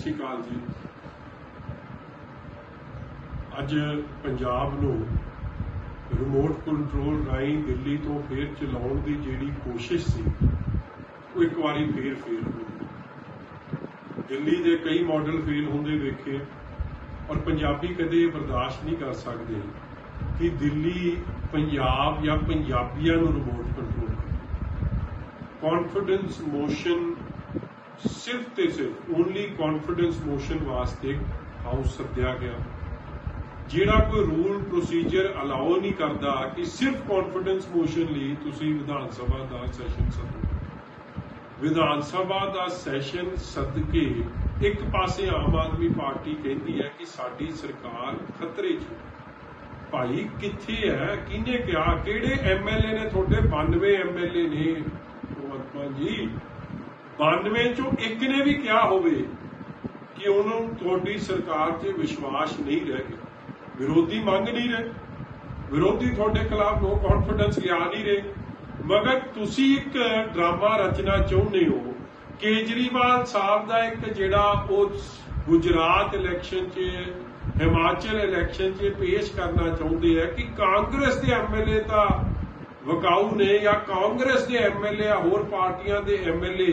श्री अकाल जी। अज पंजाब नूं remote control राही दिल्ली तो फिर चलाउण दी जिहड़ी कोशिश सी वो एक बारी फिर फेल हुई। दिल्ली दे कई मॉडल फेल होंदे वेखे और पंजाबी कदे बर्दाश्त नहीं कर सकते कि दिल्ली पंजाब या पंजाबियों नूं रिमोट कंट्रोल करे। कॉन्फिडेंस मोशन सिर्फ ते सिर्फ ओनली कॉन्फिडेंस मोशन वास्ते हाउस सद्या गया, जिहड़ा कोई रूल प्रोसीजर अलाउ नहीं करता कि सिर्फ कॉन्फिडेंस मोशन लिए तुसी विधान सभा का सैशन सदो। विधान सभा का सैशन सदके एक पासे आम आदमी पार्टी कहती है कि साडी सरकार खतरे च। भाई किथे है, किने क्या, किहड़े MLA ने थोड़े 92 MLA ने भगवंत मान जी, 92 चो एक ने भी क्या होवे कि उन्होंने थोड़ी सरकार से विश्वास नहीं रह गया। विरोधी मंग नहीं रहे, विरोधी थोड़े खिलाफ नो कॉन्फिडेंस लिया नहीं रहे, मगर तुसी एक ड्रामा रचना चाहते हो। केजरीवाल साहब का एक जिहड़ा गुजरात इलैक्शन च हिमाचल इलैक्शन च पेश करना चाहते हैं कि कांग्रेस के MLA तो वकाऊ ने या कांग्रेस के MLA होर पार्टियां के MLA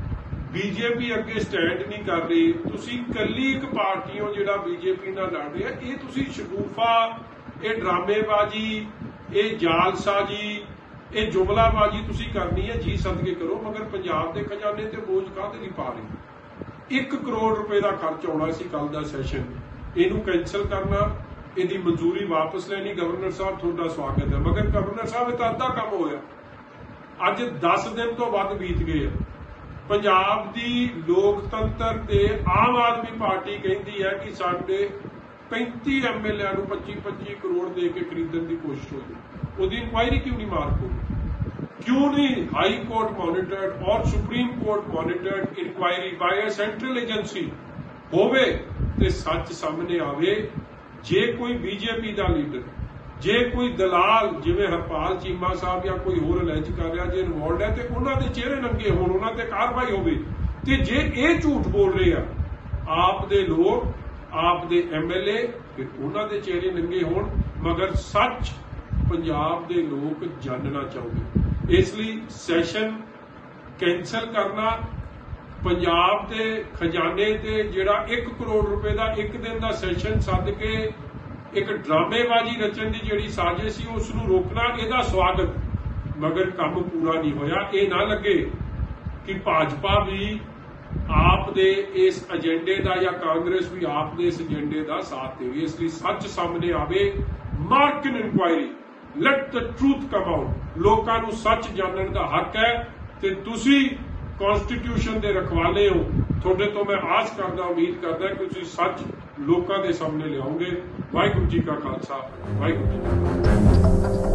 बीजेपी अगे स्टैंड नहीं कर रही, तुसी कली एक पार्टी हो जिहड़ा बीजेपी नाल लड़ रही है। ये तुसी शगुफा, ये ड्रामेबाजी, ये जालसाजी, ये जुमलाबाजी तुसी करनी है, जी सदके करो, मगर पंजाब के खजाने ते बोझ काहदे लई पा रही। 1 करोड़ रुपए का खर्च आउणा सी कल दा सैशन, इनू कैंसल करना, इहदी मंजूरी वापस लैनी। गवर्नर साहब तुहाडा स्वागत है, मगर गवर्नर साहब इह तां अद्धा काम होया, अज 10 दिन तो वध बीत गए हैं। पंजाब की लोकतंत्र ते आम आदमी पार्टी कहती है कि साढ़े 35 MLA नूं 25-25 करोड़ दे के खरीदने की कोशिश हुई, उसकी इंक्वायरी क्यों नहीं मार्क हुई? क्यों नहीं हाई कोर्ट मॉनिटर्ड और supreme court monitored inquiry by a central agency होवे ते सच सामने आवे। जे कोई बीजेपी का लीडर, जे कोई दलाल जिवें हरपाल चीमा साहब या कोई होर अलैज कर रहा जे इनवॉल्व है, तो उन्होंने चेहरे नंगे होण, उन्होंने कार्रवाई होवे। ते जे ये झूठ बोल रहे हैं आप दे लोग, आप दे MLA, फिर उन्होंने चेहरे नंगे होण, मगर सच पंजाब दे लोग जानना चाहते। इसलिए सैशन कैंसल करना, पंजाब के खजाने ते जिहड़ा 1 करोड़ रुपए का एक दिन का सैशन सद के एक ड्रामेबाजी रचन की जिहड़ी साजिश सी उसनूं रोकना, इहदा स्वागत, मगर काम पूरा नहीं होया। ये ना लगे कि भाजपा भी आप दे इस एजेंडे का या कांग्रेस भी आप दे इस एजेंडे का साथ देगी। इसलिए सच सामने आवे, mark an inquiry, let the truth come out. लोकां नूं सच जानने का हक है ते तुसी कॉन्स्टिट्यूशन के रखवाले हो। थोड़े तो मैं आस करदा, उम्मीद करदा कि तुसी सच लोकां दे सामने लियाओगे। वाहिगुरू जी का खालसा, वाहिगुरू जी की फतेह।